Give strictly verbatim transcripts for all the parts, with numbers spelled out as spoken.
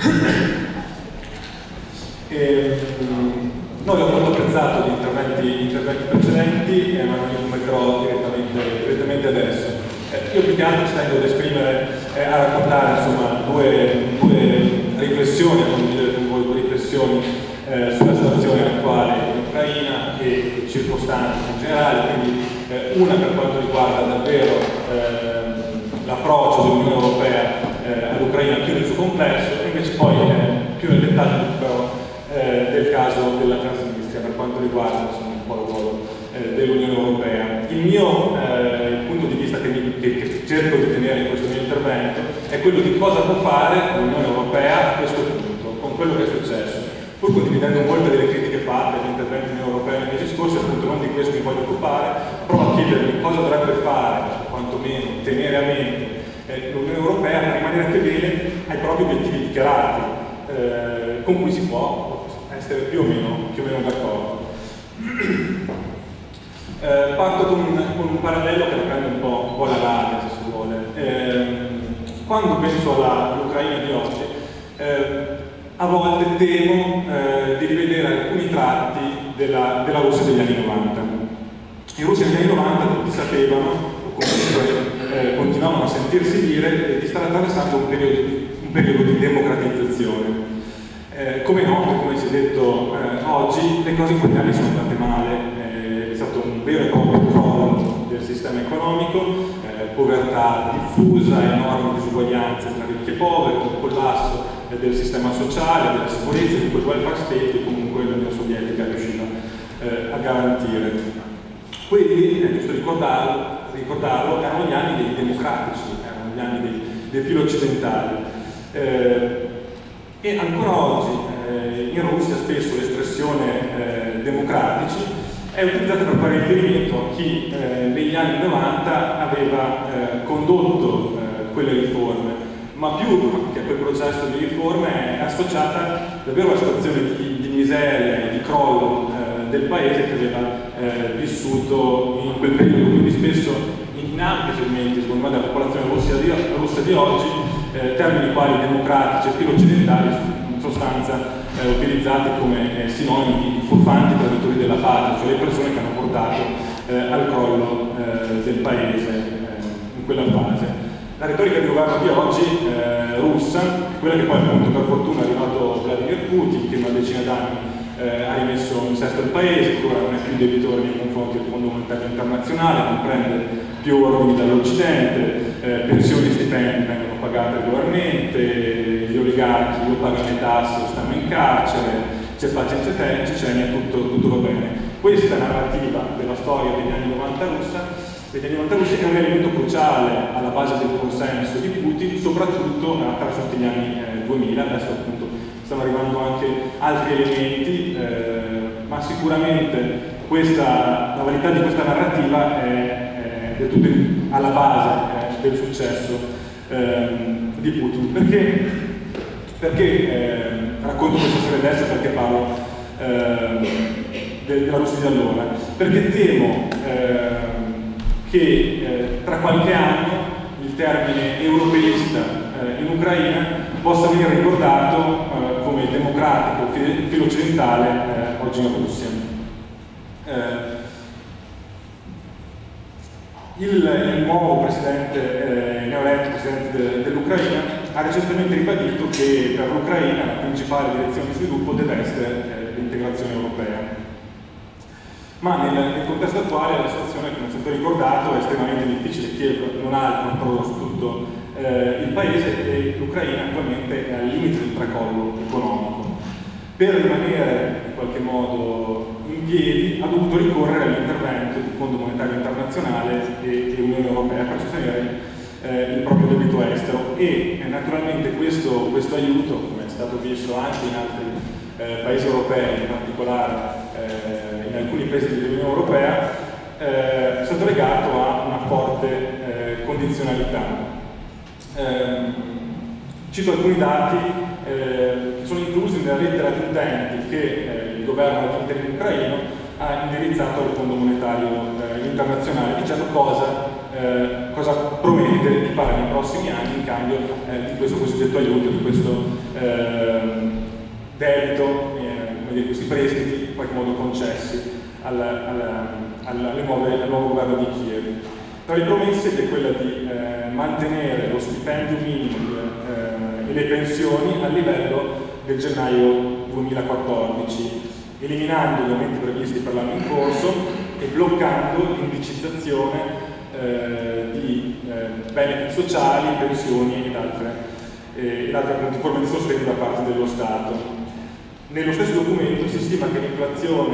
E, noi abbiamo molto apprezzato gli interventi, gli interventi precedenti, eh, ma non li commenterò direttamente, direttamente adesso. Eh, io più che altro ci tengo ad esprimere, eh, a raccontare insomma, due, due riflessioni, a condividere con voi due riflessioni eh, sulla situazione attuale in Ucraina e circostanze in generale, quindi eh, una per quanto riguarda davvero eh, l'approccio dell'Unione Europea eh, all'Ucraina più nel suo complesso, e invece poi eh, più nel dettaglio però, eh, del caso della Transnistria per quanto riguarda insomma, un po' il ruolo eh, dell'Unione Europea. Il mio eh, il punto di vista che, mi, che, che cerco di tenere in questo mio intervento è quello di cosa può fare l'Unione Europea a questo punto, con quello che è successo. Pur condividendo molte delle critiche fatte agli interventi dell'Unione Europea nei mesi scorsi, appunto non di questo mi voglio occupare, provo a chiedermi cosa dovrebbe fare, quantomeno tenere a mente eh, l'Unione Europea per rimanere fedele ai propri obiettivi dichiarati, eh, con cui si può essere più o meno, più o meno d'accordo. Eh, parto con un, con un parallelo che prende un po', un po' la larga, se si vuole. Eh, quando penso all'Ucraina di oggi, eh, a volte temo eh, di rivedere alcuni tratti della, della Russia degli anni novanta. I russi negli anni novanta tutti sapevano, o comunque eh, continuavano a sentirsi dire, eh, di stare attraversando un periodo di, un periodo di democratizzazione. Eh, come noto, come si è detto eh, oggi, le cose in quegli anni sono andate male, eh, è stato un vero e proprio crollo del sistema economico, eh, povertà diffusa, enormi disuguaglianze tra ricchi e poveri, un collasso eh, del sistema sociale, della sicurezza, di quel welfare state che comunque l'Unione Sovietica riusciva eh, a garantire. Quelli, è giusto ricordarlo, ricordarlo, erano gli anni dei democratici, erano gli anni dei, dei filo occidentali. Eh, E ancora oggi eh, in Russia spesso l'espressione eh, democratici è utilizzata per fare riferimento a chi eh, negli anni novanta aveva eh, condotto eh, quelle riforme, ma più che a quel processo di riforme è associata davvero a una situazione di, di miseria e di crollo eh, del paese che aveva eh, vissuto in quel periodo, quindi spesso in, in ampi segmenti secondo me della popolazione russa di, russa di oggi Eh, termini quali democratici e filo occidentali in sostanza eh, utilizzati come eh, sinonimi di furfanti traditori della patria, cioè le persone che hanno portato eh, al crollo eh, del paese eh, in quella fase. La retorica di governo di oggi eh, russa, quella che poi appunto per fortuna è arrivato Vladimir Putin, che in una decina d'anni eh, ha rimesso in sesto il paese, che ora non è più debitore nei confronti del Fondo Monetario Internazionale, non prende più ordini dall'Occidente, eh, pensioni e stipendi vengono pagati regolarmente, gli oligarchi lo pagano le tasse o stanno in carcere, c'è pace in Cecenia, tutto, tutto va bene. Questa narrativa della storia degli anni novanta russa, degli anni novanta russi è un elemento cruciale alla base del consenso di Putin, soprattutto attraverso gli anni eh, duemila, adesso appunto stanno arrivando anche altri elementi, eh, ma sicuramente questa, la validità di questa narrativa è del tutto alla base eh, del successo eh, di Putin. Perché, perché eh, racconto questa storia adesso, perché parlo eh, della Russia di allora? Perché temo eh, che eh, tra qualche anno il termine europeista eh, in Ucraina possa venire ricordato eh, come democratico, filo occidentale eh, oggi in Russia. Eh, Il, il nuovo presidente eh, neoeletto, presidente de, dell'Ucraina, ha recentemente ribadito che per l'Ucraina la principale direzione di sviluppo deve essere eh, l'integrazione europea. Ma nel, nel contesto attuale la situazione, come è stato ricordato, è estremamente difficile. Kiev non ha il controllo su tutto eh, il paese e l'Ucraina attualmente è al limite del tracollo economico. Per rimanere in qualche modo in piedi ha dovuto ricorrere all'intervento del Fondo Monetario Internazionale e dell'Unione Europea per sostenere eh, il proprio debito estero e eh, naturalmente questo, questo aiuto, come è stato visto anche in altri eh, paesi europei, in particolare eh, in alcuni paesi dell'Unione Europea, eh, è stato legato a una forte eh, condizionalità. Eh, cito alcuni dati eh, che sono inclusi nella lettera di intenti che eh, il governo ucraino ha indirizzato al Fondo Monetario eh, Internazionale, dicendo cosa eh, cosa promette di fare nei prossimi anni in cambio eh, di questo cosiddetto aiuto, di questo eh, debito, eh, di questi prestiti in qualche modo concessi al, al, al, nuove, al nuovo governo di Kiev. Tra le promesse è quella di eh, mantenere lo stipendio minimo eh, e le pensioni a livello del gennaio duemilaquattordici, eliminando gli aumenti previsti per l'anno in corso e bloccando l'indicizzazione eh, di eh, benefit sociali, pensioni ed altre, eh, ed altre forme di sostegno da parte dello Stato. Nello stesso documento si stima che l'inflazione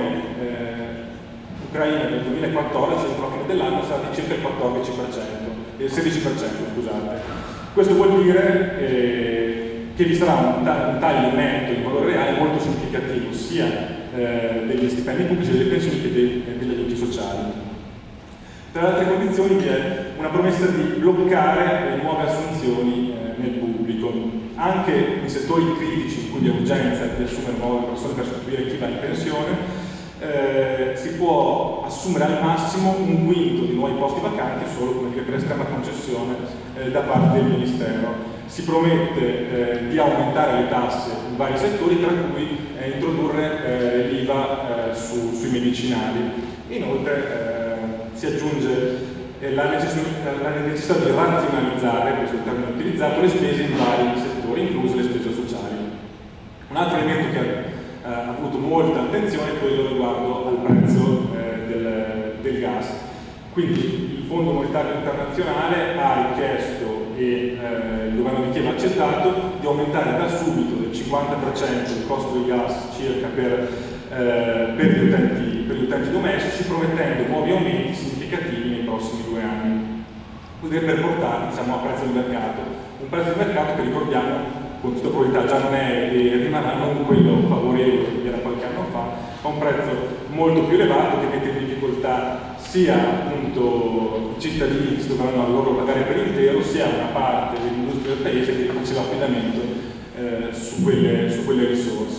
eh, ucraina nel duemilaquattordici, entro la fine dell'anno, sarà di circa il quattordici per cento, il sedici per cento, scusate. Questo vuol dire eh, che vi sarà un, un taglio netto in valore reale molto significativo, sia eh, degli stipendi pubblici, delle pensioni che dei, degli aiuti sociali. Tra le altre condizioni vi è una promessa di bloccare le nuove assunzioni eh, nel pubblico, anche in settori critici in cui vi è urgenza di assumere nuove persone per sostituire chi va in pensione. Eh, si può assumere al massimo un quinto di nuovi posti vacanti solo come dire, per estrema concessione eh, da parte del Ministero. Si promette eh, di aumentare le tasse in vari settori, tra cui eh, introdurre eh, l'I V A eh, su, sui medicinali. Inoltre eh, si aggiunge eh, la, necessità, la necessità di razionalizzare, questo è il termine utilizzato, le spese in vari settori, incluse le spese sociali. Un altro elemento che Uh, ha avuto molta attenzione è quello riguardo al prezzo eh, del, del gas. Quindi il Fondo Monetario Internazionale ha richiesto e eh, il governo di Kiev ha accettato di aumentare da subito del cinquanta per cento il costo del gas circa per, eh, per, gli, utenti, per gli utenti domestici, promettendo nuovi aumenti significativi nei prossimi due anni. Così per portare diciamo, a prezzo di mercato. Un prezzo di mercato che ricordiamo con tutta probabilità già non è e rimarrà non quello favorevole che era qualche anno fa, a un prezzo molto più elevato che mette in difficoltà sia appunto i cittadini che si dovranno a loro pagare per intero, sia una parte dell'industria del paese che faceva affidamento eh, su, quelle, su quelle risorse.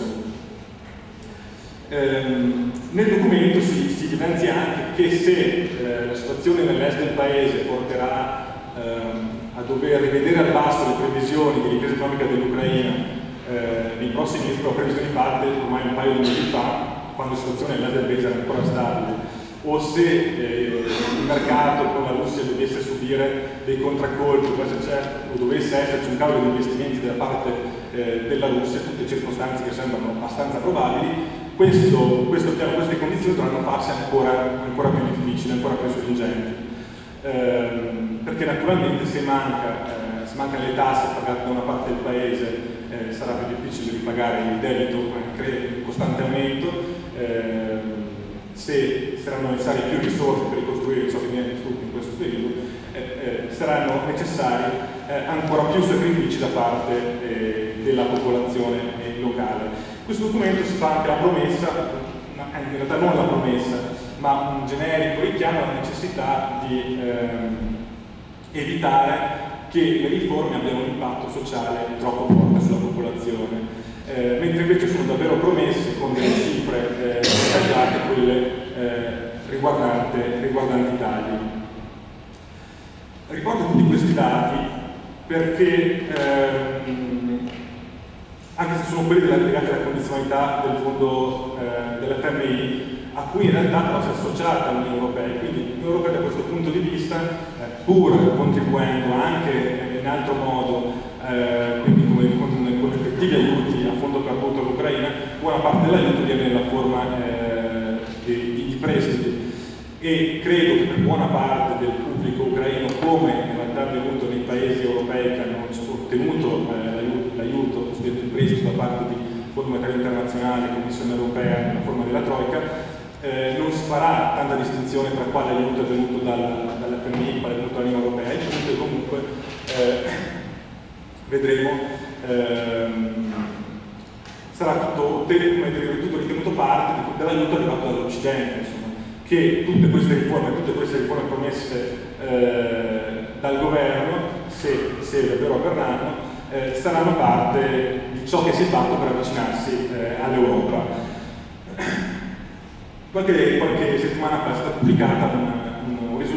Ehm, nel documento si, si evidenzia anche che se eh, la situazione nell'est del paese porterà ehm, a dover rivedere al basso le previsioni di ripresa economica dell'Ucraina eh, nei prossimi mesi, però previsioni fatte ormai un paio di mesi fa, quando la situazione nell'est del paese era ancora stabile, o se eh, il mercato con la Russia dovesse subire dei contraccolpi o dovesse esserci un calo di investimenti da parte eh, della Russia, tutte circostanze che sembrano abbastanza probabili, questo, questo piano, queste condizioni dovranno farsi ancora, ancora più difficili, ancora più stringenti. Eh, perché naturalmente se, manca, eh, se mancano le tasse pagate da una parte del paese eh, sarà più difficile ripagare il debito in costante aumento, eh, se saranno necessarie più risorse per ricostruire ciò che viene distrutto in questo periodo, eh, eh, saranno necessari eh, ancora più sacrifici da parte eh, della popolazione eh, locale. Questo documento si fa anche la promessa, in realtà non la promessa, ma un generico richiamo alla necessità di ehm, evitare che le riforme abbiano un impatto sociale troppo forte sulla popolazione, eh, mentre invece sono davvero promesse con delle cifre eh, dettagliate quelle eh, riguardanti, riguardanti i tagli. Riporto tutti questi dati perché ehm, anche se sono quelli legati alla condizionalità del fondo eh, dell'F M I, a cui in realtà però si è associata l'Unione Europea, quindi l'Unione Europea da questo punto di vista, eh, pur contribuendo anche in altro modo, eh, quindi come, con, con effettivi aiuti a fondo perduto all'Ucraina, buona parte dell'aiuto viene nella forma eh, di, di, di prestiti. E credo che per buona parte del pubblico ucraino, come in realtà è avvenuto nei paesi europei che hanno ottenuto eh, l'aiuto, cosiddetto il prestito da parte di Fondo Monetario Internazionale, Commissione Europea nella forma della Troica, Eh, non si farà tanta distinzione tra quale aiuto è venuto dal, dall'F M I e quale è venuto dall'Unione Europea, il punto è comunque eh, vedremo ehm, sarà tutto, tutto ritenuto parte dell'aiuto arrivato dall'Occidente, insomma, che tutte queste riforme, tutte queste riforme promesse eh, dal governo, se, se davvero avverranno, eh, saranno parte di ciò che si è fatto per avvicinarsi eh, all'Europa. Qualche, qualche settimana fa è stata pubblicata un, un,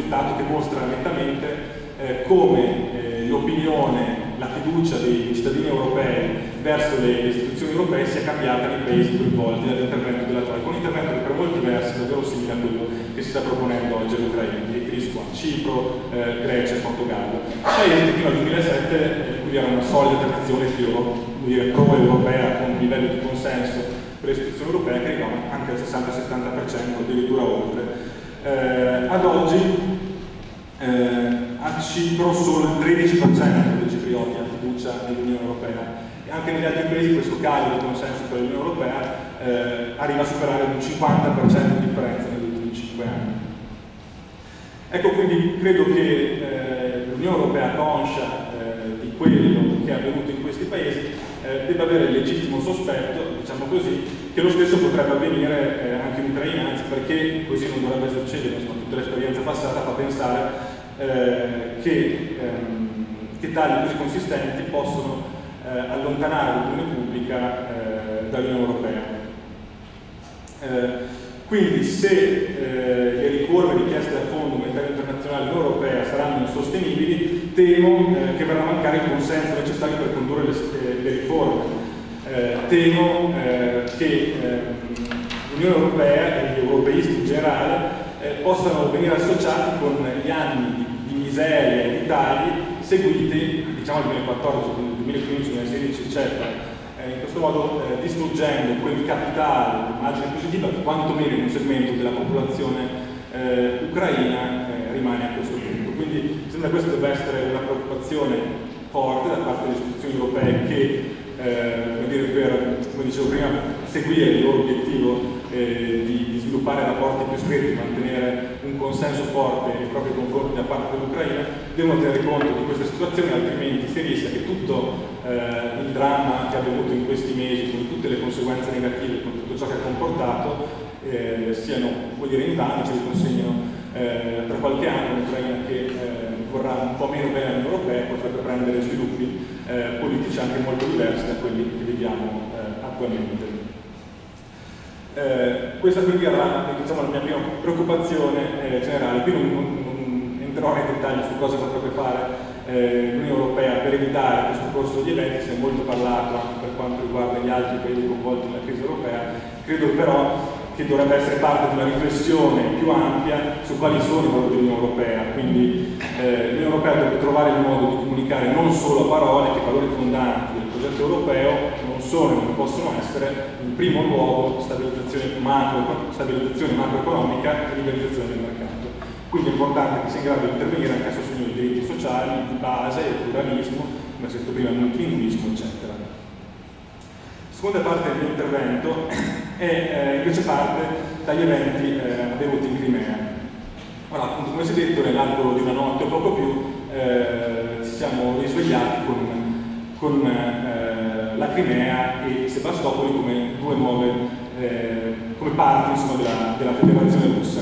risultato che mostra nettamente eh, come eh, l'opinione, la fiducia dei cittadini europei verso le istituzioni europee sia cambiata nei paesi coinvolti dall'intervento della Troika, un intervento che per molti versi è davvero simile a quello che si sta proponendo oggi all'Ucraina. Mi riferisco a Cipro, eh, Grecia e Portogallo. Paesi fino al duemilasette in cui era una solida tradizione pro-europea con un livello di consenso per le istituzioni europee che arrivava anche al sessanta settanta per cento, addirittura oltre. Eh, ad oggi eh, a Cipro solo il tredici per cento dei ciprioti ha fiducia nell'Unione Europea. E anche negli altri paesi questo calo di consenso per l'Unione Europea eh, arriva a superare un cinquanta per cento di differenza negli ultimi cinque anni. Ecco, quindi credo che eh, l'Unione Europea, conscia eh, di quello che è avvenuto in questi paesi, eh, debba avere il legittimo sospetto, diciamo così, che lo stesso potrebbe avvenire eh, anche in Ucraina, anzi perché così non dovrebbe succedere, insomma tutta l'esperienza passata fa pensare eh, che, ehm, che tagli così consistenti possono eh, allontanare l'opinione pubblica eh, dall'Unione Europea. Eh, quindi se eh, le riforme richieste dal Fondo Monetario Internazionale Europea saranno insostenibili, temo eh, che verrà a mancare il consenso necessario per condurre le, le riforme. Eh, temo eh, che eh, l'Unione Europea e gli europeisti in generale eh, possano venire associati con gli anni di, di miseria e di tagli seguiti, diciamo, nel duemilaquattordici, duemilaquindici, duemilasedici, eccetera. In questo modo eh, distruggendo quel capitale, l'immagine positiva che quantomeno in un segmento della popolazione eh, ucraina eh, rimane a questo punto. Quindi mi sembra che questa debba essere una preoccupazione forte da parte delle istituzioni europee che, eh, come dire, per, come dicevo prima, seguire il loro obiettivo eh, di, di sviluppare rapporti più stretti, mantenere un consenso forte nei propri confronti da parte dell'Ucraina, devono tenere conto di questa situazione, altrimenti si rischia che tutto eh, il dramma che è avvenuto in questi mesi, con tutte le conseguenze negative, con tutto ciò che ha comportato, eh, siano, vuol dire, in vano, ci riconsegnino eh, tra qualche anno un'Ucraina che eh, vorrà un po' meno bene all'Unione Europea, potrebbe prendere sviluppi eh, politici anche molto diversi da quelli che vediamo eh, attualmente. Eh, questa quindi era, diciamo, la mia prima preoccupazione eh, generale. Qui non, non, non entrerò nei dettagli su cosa potrebbe fare eh, l'Unione Europea per evitare questo corso di eventi, si è molto parlato anche per quanto riguarda gli altri paesi coinvolti nella crisi europea. Credo però che dovrebbe essere parte di una riflessione più ampia su quali sono i valori dell'Unione Europea, quindi eh, l'Unione Europea deve trovare il modo di comunicare non solo a parole che i valori fondanti del progetto europeo non sono e non possono essere, in primo luogo, stabilizzazione, macro, stabilizzazione macroeconomica e liberalizzazione del mercato. Quindi è importante che sia in grado di intervenire anche a sostegno dei diritti sociali, di base, il pluralismo, come si è detto prima, il multilinguismo, eccetera. La seconda parte del mio intervento è eh, invece parte dagli eventi eh, avvenuti in Crimea. Ora, appunto, come si è detto, nell'arco di una notte o poco più eh, ci siamo risvegliati con, con eh, la Crimea e Sebastopoli come due nuove, eh, come parti, insomma, della, della federazione russa.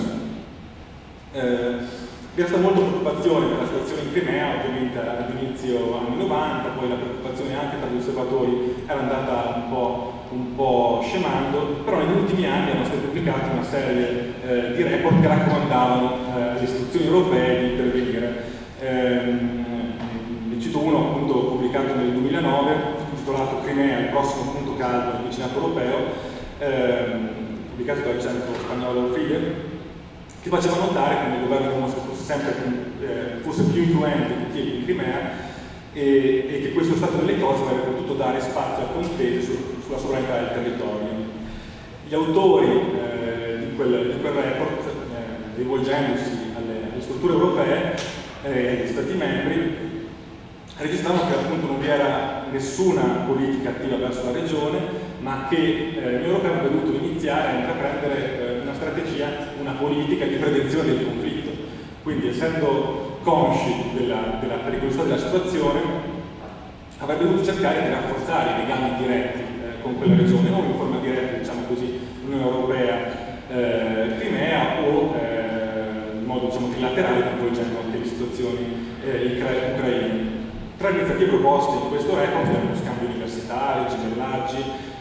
Eh, Vi è stata molta preoccupazione per la situazione in Crimea, ovviamente all'inizio anni novanta, poi la preoccupazione anche tra gli osservatori era andata un po', un po' scemando, però negli ultimi anni erano state pubblicate una serie eh, di report che raccomandavano eh, alle istituzioni europee di intervenire. Ehm, ne cito uno appunto pubblicato nel duemilanove, intitolato Crimea, il prossimo punto caldo del vicinato europeo, ehm, pubblicato dal centro spagnolo Fide, che faceva notare come il governo mostra fosse sempre più, eh, fosse più influente di Kiev in Crimea e, e che questo stato delle cose avrebbe potuto dare spazio a contese su, sulla sovranità del territorio. Gli autori eh, di, quel, di quel report, eh, rivolgendosi alle, alle strutture europee e eh, agli Stati membri, registravano che appunto non vi era nessuna politica attiva verso la regione, ma che eh, l'Unione Europea avrebbe dovuto iniziare a intraprendere eh, una strategia, una politica di prevenzione del conflitto. Quindi, essendo consci della, della pericolosità della situazione, avrebbe dovuto cercare di rafforzare i legami diretti eh, con quella regione, non in forma diretta, diciamo così, l'Unione Europea eh, Crimea o eh, in modo, diciamo, trilaterale, coinvolgendo anche le situazioni eh, ucraine. Tra le iniziative proposte in questo report erano scambi universitari, gemellaggi,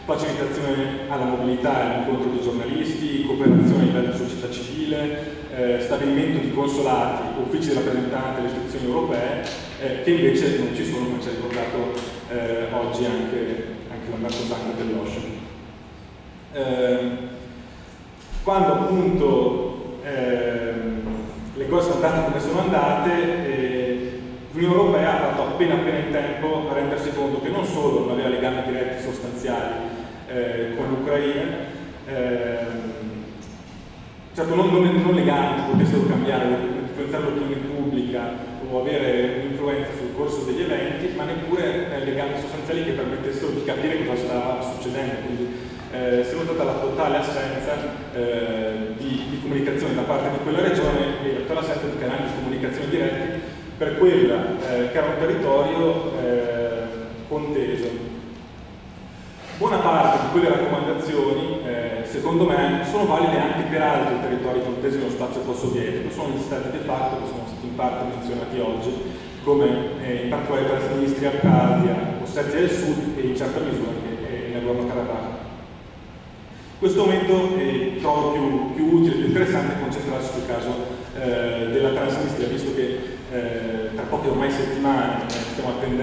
facilitazione alla mobilità e all'incontro dei giornalisti, cooperazione a livello di società civile, eh, stabilimento di consolati, uffici di rappresentanti delle istituzioni europee, eh, che invece non ci sono, come ci ha ricordato eh, oggi anche, anche Lamberto Zanca dell'Ocean. Eh, quando appunto eh, le cose sono andate come sono andate, eh, l'Unione Europea ha fatto appena appena in tempo a rendersi conto che non solo non aveva legami diretti sostanziali eh, con l'Ucraina, eh, certo non, non, non legami che potessero cambiare, influenzare l'opinione pubblica o avere un'influenza sul corso degli eventi, ma neppure eh, legami sostanziali che permettessero di capire cosa stava succedendo. Quindi eh, si è notata la totale assenza eh, di, di comunicazione da parte di quella regione e la totale assenza di canali di comunicazione diretti per quella eh, che era un territorio eh, conteso. Buona parte di quelle raccomandazioni, eh, secondo me, sono valide anche per altri territori contesi nello spazio post-sovietico, sono gli stati de facto che sono stati in parte menzionati oggi, come eh, in particolare Transnistria, Abkhazia, Ossetia del Sud e in certa misura anche eh, Nagorno-Karabakh. In questo momento eh, trovo più, più utile e più interessante concentrarsi sul caso eh, della Transnistria, visto che eh, tra poche ormai settimane eh, stiamo attendendo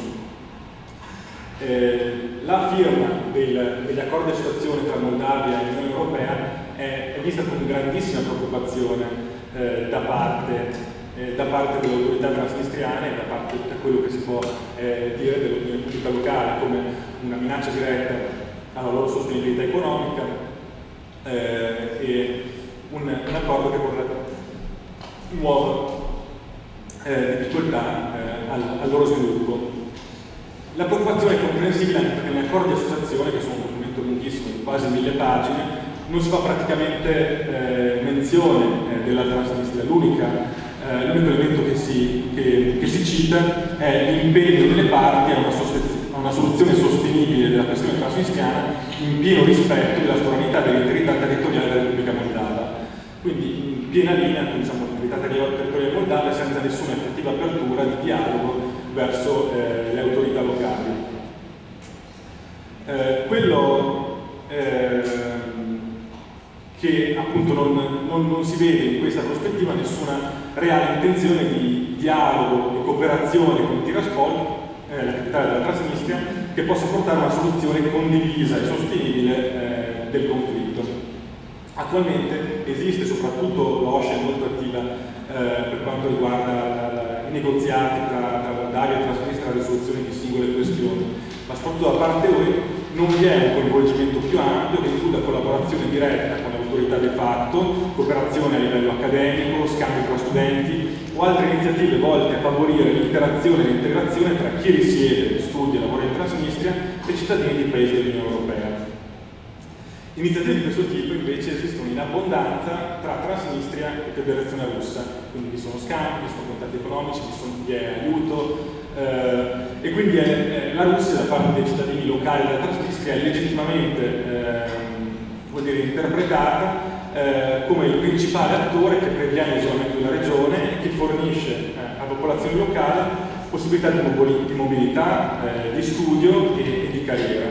Eh, la firma del, degli accordi di associazione tra Moldavia e l'Unione Europea è, è vista con grandissima preoccupazione eh, da parte, eh, da parte delle autorità transnistriane e da parte di quello che si può eh, dire dell'opinione pubblica locale come una minaccia diretta alla loro sostenibilità economica eh, e un, un accordo che potrebbe nuove eh, difficoltà eh, al, al loro sviluppo. La preoccupazione è comprensibile anche perché negli accordi di associazione, che sono un documento lunghissimo di quasi mille pagine, non si fa praticamente eh, menzione eh, della Transnistria. L'unico eh, elemento che si, che, che si cita è l'impegno delle parti a una, a una soluzione sostenibile della questione transnistriana in pieno rispetto della sovranità e dell'integrità territoriale della Repubblica Moldava. Quindi in piena linea con diciamo, l'integrità territoriale moldava senza nessuna effettiva apertura di dialogo verso eh, le autorità locali. Eh, quello eh, che appunto non, non, non si vede in questa prospettiva nessuna reale intenzione di dialogo e cooperazione con Tiraspol, eh, la capitale della Transnistria, che possa portare a una soluzione condivisa e sostenibile eh, del conflitto. Attualmente esiste, soprattutto l'O S C E è molto attiva eh, per quanto riguarda la, la, i negoziati tra, tra Moldavia e Transnistria e la risoluzione di singole questioni, ma soprattutto da parte U E non vi è un coinvolgimento più ampio che includa collaborazione diretta con le autorità de facto, cooperazione a livello accademico, scambi tra studenti o altre iniziative volte a favorire l'interazione e l'integrazione tra chi risiede, studia e lavora in Transnistria e i cittadini dei paesi dell'Unione Europea. Iniziative di questo tipo invece esistono in abbondanza tra Transnistria e Federazione Russa, quindi vi sono scambi, vi sono contatti economici, vi, sono, vi è aiuto eh, e quindi è, è, la Russia da parte dei cittadini locali della Transnistria è legittimamente eh, vuol dire, interpretata eh, come il principale attore che previene l'isolamento della regione e che fornisce eh, alla popolazione locale possibilità di, mobilità, di, mobilità, eh, di studio e, e di carriera.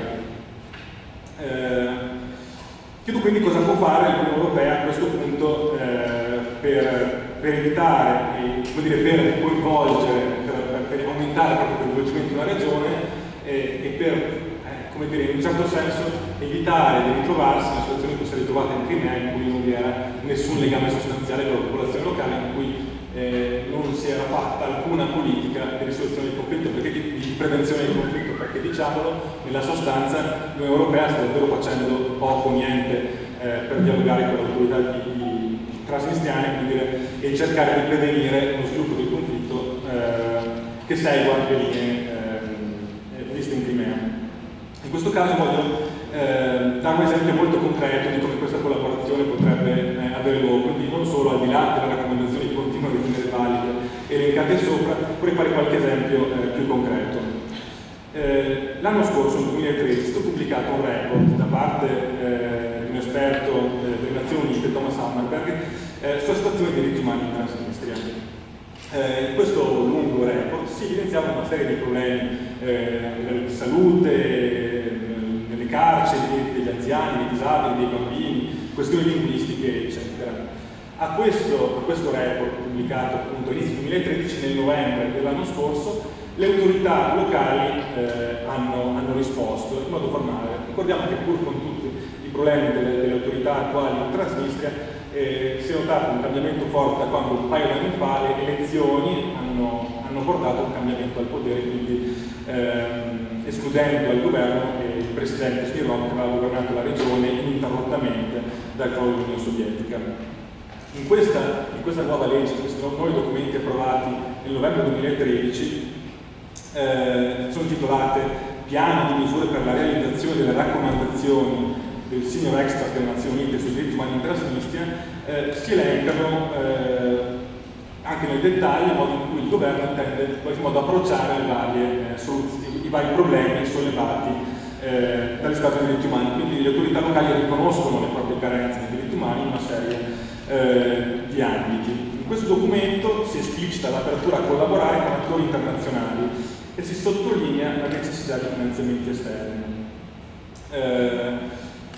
Eh, Chiedo quindi cosa può fare l'Unione Europea a questo punto eh, per, per evitare, e, come dire, per coinvolgere, per, per aumentare il proprio coinvolgimento in una regione e, e per, eh, come dire, in un certo senso evitare di ritrovarsi nella situazione in cui si è ritrovata in Crimea, in cui non vi era nessun legame sostanziale con la popolazione locale, in cui eh, non si era fatta alcuna politica di risoluzione del conflitto, perché di, di prevenzione del conflitto, perché diciamolo, nella sostanza l'Unione Europea sta davvero facendo poco o niente eh, per dialogare con le autorità di, di transnistriane quindi, e cercare di prevenire uno sviluppo del conflitto eh, che segua le linee eh, viste in Crimea. In questo caso voglio eh, dare un esempio molto concreto di come questa collaborazione potrebbe eh, avere luogo, quindi non solo al di là delle raccomandazioni che continuano a ritenere valide elencate sopra, vorrei fare qualche esempio eh, più concreto. Eh, L'anno scorso, nel duemilatredici, è stato pubblicato un report da parte eh, di un esperto eh, delle Nazioni Unite, Thomas Hammarberg, eh, sulla situazione dei diritti umani in Transnistria. Eh, in questo lungo report si evidenziava una serie di problemi eh, a livello di salute, nelle carceri, anziani, dei disabili, dei bambini, questioni linguistiche, eccetera. A questo, a questo report pubblicato appunto inizio duemilatredici, nel novembre dell'anno scorso, le autorità locali eh, hanno, hanno risposto in modo formale. Ricordiamo che pur con tutti i problemi delle, delle autorità attuali in Transnistria, eh, si è notato un cambiamento forte da quando un paio di anni fa le elezioni hanno, hanno portato un cambiamento al potere, quindi ehm, escludendo dal governo eh, il presidente Smirnov, che aveva governato la regione ininterrottamente dal crollo dell'Unione Sovietica. In questa, in questa nuova legge, in questi nuovi documenti approvati nel novembre duemilatredici, eh, sono intitolate Piano di misure per la realizzazione delle raccomandazioni del Senior Expert delle Nazioni Unite sui diritti umani in Transnistria, eh, si elencano eh, anche nel dettaglio il modo in cui il governo intende in qualche modo approcciare le varie, eh, i vari problemi sollevati eh, dagli Stati dei diritti umani. Quindi le autorità locali riconoscono le proprie carenze nei diritti umani in una serie eh, di ambiti. In questo documento si esplicita l'apertura a collaborare con attori internazionali e si sottolinea la necessità di finanziamenti esterni. Eh,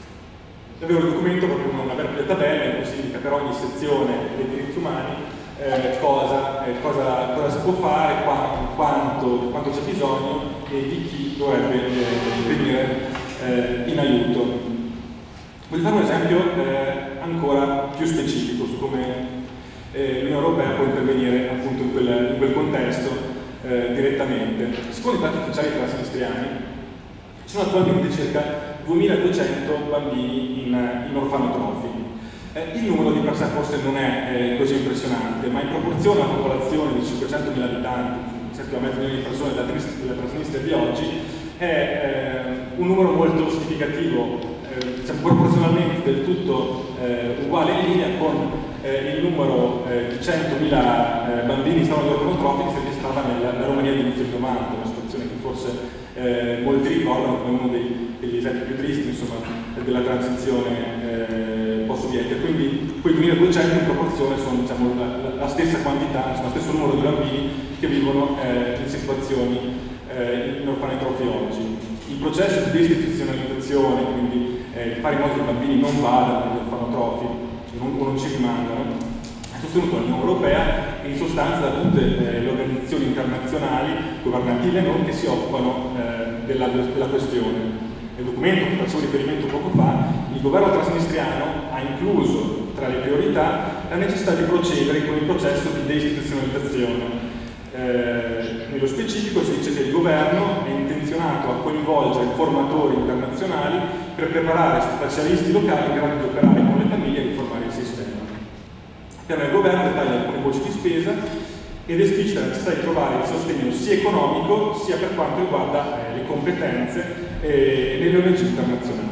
Avevo il documento proprio una vera e propria tabella in cui si indica per ogni sezione dei diritti umani eh, cosa, eh, cosa, cosa si può fare, quanto, quanto, quanto c'è bisogno e di chi dovrebbe eh, venire eh, in aiuto. Voglio fare un esempio eh, ancora più specifico su come eh, l'Unione Europea può intervenire appunto in quel, in quel contesto eh, direttamente. Secondo i dati ufficiali transnistriani ci sono attualmente circa duemiladuecento bambini in, in orfanotrofi. Eh, il numero di per sé forse non è eh, così impressionante, ma in proporzione alla popolazione di cinquecentomila abitanti, sette virgola cinque milioni di persone della, della Transnistria di oggi, è eh, un numero molto significativo, eh, diciamo, proporzionalmente del tutto eh, uguale in linea con eh, il numero eh, di centomila eh, bambini in stato di orfanotrofi che si registrava nella, nella Romania di inizio novanta, una situazione che forse Eh, molti ricordano come uno dei, degli esempi più tristi, insomma, della transizione eh, post-sovietica. Quindi quei duemiladuecento in proporzione sono, diciamo, la, la stessa quantità, insomma, lo stesso numero di bambini che vivono eh, in situazioni eh, in orfanotrofi oggi. Il processo di deistituzionalizzazione, quindi eh, di fare in modo che i bambini non vadano negli orfanotrofi non, o non ci rimangano, è sostenuto dall'Unione Europea e in sostanza da tutte eh, le organizzazioni internazionali, governative e non, che si occupano eh, della, della questione. Nel documento che facevo riferimento poco fa, il governo transnistriano ha incluso tra le priorità la necessità di procedere con il processo di deistituzionalizzazione. Eh, nello specifico si dice che il governo è intenzionato a coinvolgere formatori internazionali per preparare specialisti locali in grado di operare con le famiglie e riformare il sistema. Il piano del governo dettaglia alcune voci di spesa ed esplicita la necessità di trovare il sostegno sia economico sia per quanto riguarda eh, le competenze e le O N G internazionali.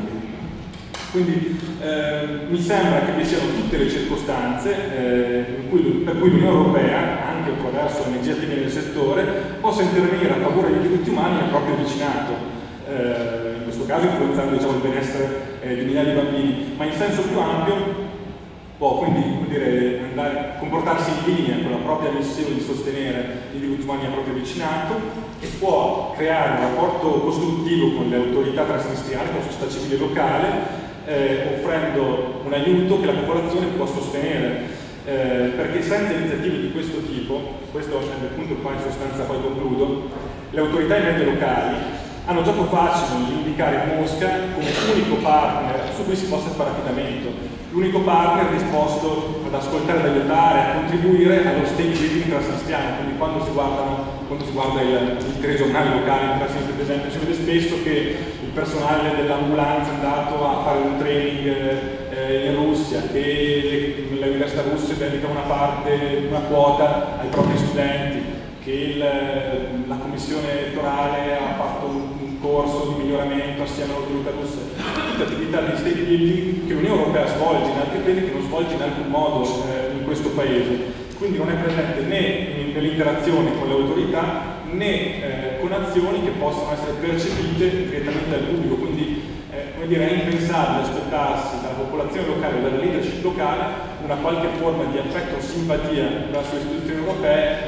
Quindi eh, mi sembra che vi siano tutte le circostanze eh, in cui, per cui l'Unione Europea, anche attraverso O N G attive nel settore, possa intervenire a favore dei diritti umani nel proprio vicinato, eh, in questo caso influenzando, diciamo, il benessere eh, di migliaia di bambini, ma in senso più ampio può quindi, come dire, andare, comportarsi in linea con la propria missione di sostenere i diritti umani al proprio vicinato e può creare un rapporto costruttivo con le autorità transnistriane, con la società civile locale, eh, offrendo un aiuto che la popolazione può sostenere, eh, perché senza iniziative di questo tipo, questo è il punto qua in sostanza poi concludo, le autorità e i media locali hanno gioco facile nell'indicare Mosca come unico partner su cui si possa fare affidamento, l'unico partner disposto ad ascoltare, ad aiutare, a contribuire allo state building transnistriano. Quindi quando si, guardano, quando si guarda il, il telegiornale locale in Transnistria, per esempio, si vede spesso che il personale dell'ambulanza è andato a fare un training eh, in Russia, che le, le università russe dedicano una parte, una quota ai propri studenti, che il, la commissione elettorale ha fatto un, un corso di miglioramento assieme all'autorità russa. Tutte attività di state building che l'Unione Europea svolge in altri paesi, che non svolge in alcun modo eh, in questo paese. Quindi non è presente né nell'interazione con le autorità né eh, con azioni che possono essere percepite direttamente dal pubblico. Quindi eh, come dire, è impensabile aspettarsi dalla popolazione locale o dalla leadership locale una qualche forma di affetto o simpatia verso le istituzioni europee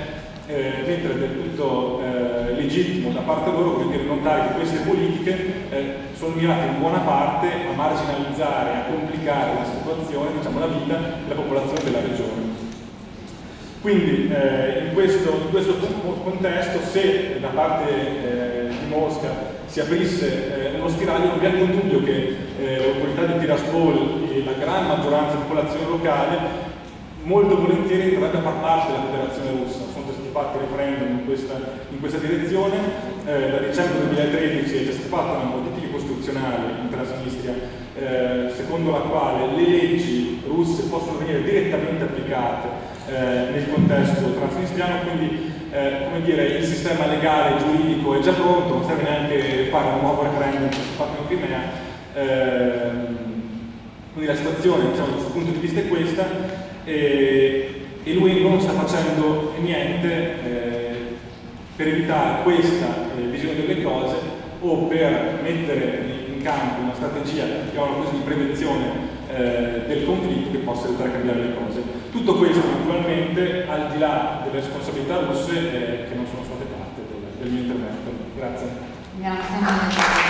eh, mentre è del tutto eh, legittimo da parte loro, vuol dire, notare che queste politiche eh, sono mirate in buona parte a marginalizzare, a complicare la situazione, diciamo la vita della popolazione della regione. Quindi eh, in, questo, in questo contesto, se da parte eh, di Mosca si aprisse eh, uno spiraglio, non vi è alcun dubbio che eh, l'autorità di Tiraspol e la gran maggioranza della popolazione locale molto volentieri dovrebbe far parte della Federazione Russa. Sono stati fatti referendum in questa, in questa direzione. Eh, da dicembre duemilatredici è già stata fatta una modifica costituzionale in Transnistria, eh, secondo la quale le leggi russe possono venire direttamente applicate Eh, nel contesto transnistriano, quindi eh, come dire, il sistema legale, giuridico è già pronto, non serve neanche fare un nuovo referendum che si fatto in Crimea. Eh, quindi la situazione, diciamo, da questo punto di vista è questa, e, e lui non sta facendo niente eh, per evitare questa eh, visione delle cose o per mettere in campo una strategia, chiamiamola così, di prevenzione eh, del conflitto che possa aiutare a cambiare le cose. Tutto questo naturalmente al di là delle responsabilità russe eh, che non sono state parte del, del mio intervento. Grazie. Grazie.